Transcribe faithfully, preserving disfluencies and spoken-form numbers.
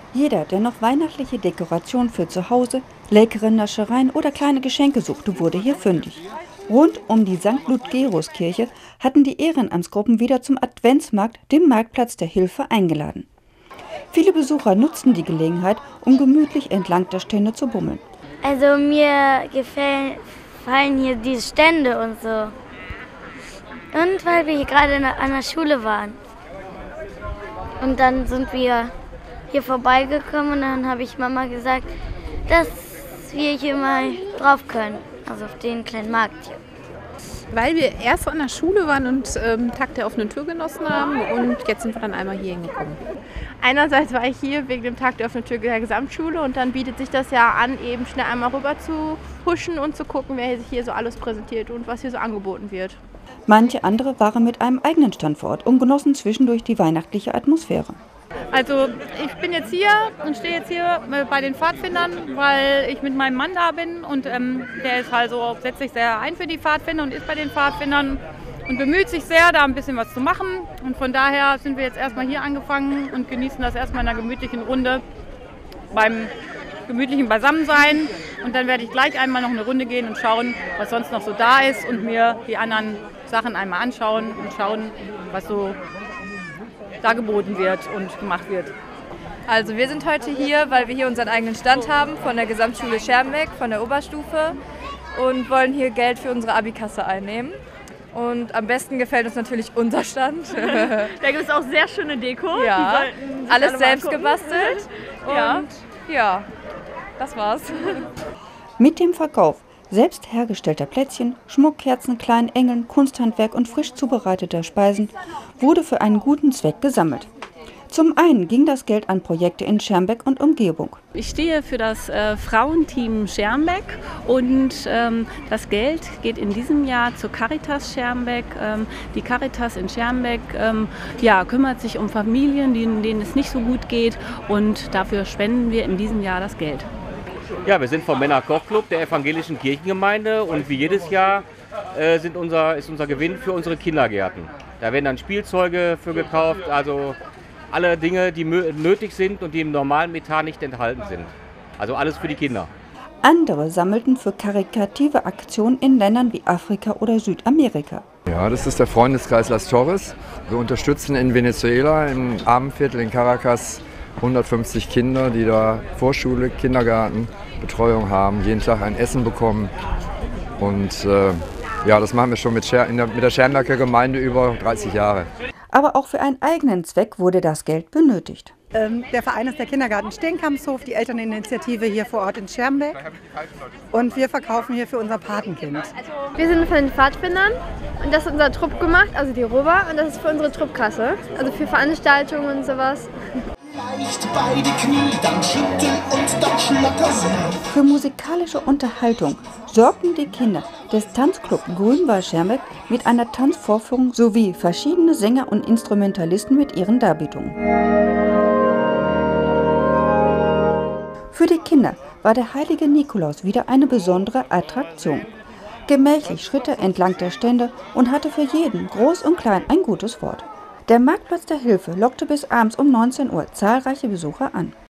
Jeder, der noch weihnachtliche Dekorationen für zu Hause, leckere Naschereien oder kleine Geschenke suchte, wurde hier fündig. Rund um die Sankt Ludgerus-Kirche hatten die Ehrenamtsgruppen wieder zum Adventsmarkt, dem Marktplatz der Hilfe, eingeladen. Viele Besucher nutzten die Gelegenheit, um gemütlich entlang der Stände zu bummeln. Also mir gefallen, gefallen hier die Stände und so. Und weil wir hier gerade an der Schule waren. Und dann sind wir hier vorbeigekommen und dann habe ich Mama gesagt, dass wir hier mal drauf können, also auf den kleinen Markt hier. Weil wir erst an der Schule waren und ähm, Tag der offenen Tür genossen haben und jetzt sind wir dann einmal hier hingekommen. Einerseits war ich hier wegen dem Tag der offenen Tür der Gesamtschule und dann bietet sich das ja an, eben schnell einmal rüber zu huschen und zu gucken, wer sich hier so alles präsentiert und was hier so angeboten wird. Manche andere waren mit einem eigenen Stand vor Ort und genossen zwischendurch die weihnachtliche Atmosphäre. Also ich bin jetzt hier und stehe jetzt hier bei den Pfadfindern, weil ich mit meinem Mann da bin und ähm, der ist also setzt sich sehr ein für die Pfadfinder und ist bei den Pfadfindern und bemüht sich sehr, da ein bisschen was zu machen. Und von daher sind wir jetzt erstmal hier angefangen und genießen das erstmal in einer gemütlichen Runde beim gemütlichen Beisammensein. Und dann werde ich gleich einmal noch eine Runde gehen und schauen, was sonst noch so da ist und mir die anderen Sachen einmal anschauen und schauen, was so da geboten wird und gemacht wird. Also wir sind heute hier, weil wir hier unseren eigenen Stand haben von der Gesamtschule Schermbeck, von der Oberstufe und wollen hier Geld für unsere Abikasse einnehmen. Und am besten gefällt uns natürlich unser Stand. Da gibt es auch sehr schöne Deko. Ja, alles selbst gebastelt und ja. ja, das war's. Mit dem Verkauf selbst hergestellter Plätzchen, Schmuckkerzen, kleinen Engeln, Kunsthandwerk und frisch zubereiteter Speisen wurde für einen guten Zweck gesammelt. Zum einen ging das Geld an Projekte in Schermbeck und Umgebung. Ich stehe für das äh, Frauenteam Schermbeck und ähm, das Geld geht in diesem Jahr zur Caritas Schermbeck. Ähm, die Caritas in Schermbeck ähm, ja, kümmert sich um Familien, denen, denen es nicht so gut geht und dafür spenden wir in diesem Jahr das Geld. Ja, wir sind vom Männer-Koch-Club der evangelischen Kirchengemeinde und wie jedes Jahr äh, sind unser, ist unser Gewinn für unsere Kindergärten. Da werden dann Spielzeuge für gekauft, also alle Dinge, die nötig sind und die im normalen Etat nicht enthalten sind. Also alles für die Kinder. Andere sammelten für karitative Aktionen in Ländern wie Afrika oder Südamerika. Ja, das ist der Freundeskreis Las Torres. Wir unterstützen in Venezuela, im Armenviertel in Caracas, hundertfünfzig Kinder, die da Vorschule, Kindergarten, Betreuung haben, jeden Tag ein Essen bekommen. Und äh, ja, das machen wir schon mit, Scher in der, mit der Schermbecker Gemeinde über dreißig Jahre. Aber auch für einen eigenen Zweck wurde das Geld benötigt. Ähm, der Verein ist der Kindergarten Steenkampshof, die Elterninitiative hier vor Ort in Schermbeck. Und wir verkaufen hier für unser Patenkind. Wir sind von den Pfadfindern und das ist unser Trupp gemacht, also die Roba, und das ist für unsere Truppkasse, also für Veranstaltungen und sowas. Beide Knie, dann schüttel und dann schnatter sie. Für musikalische Unterhaltung sorgten die Kinder des Tanzclub Grünwald Schermbeck mit einer Tanzvorführung sowie verschiedene Sänger und Instrumentalisten mit ihren Darbietungen. Für die Kinder war der heilige Nikolaus wieder eine besondere Attraktion. Gemächlich schritt er entlang der Stände und hatte für jeden, groß und klein, ein gutes Wort. Der Marktplatz der Hilfe lockte bis abends um neunzehn Uhr zahlreiche Besucher an.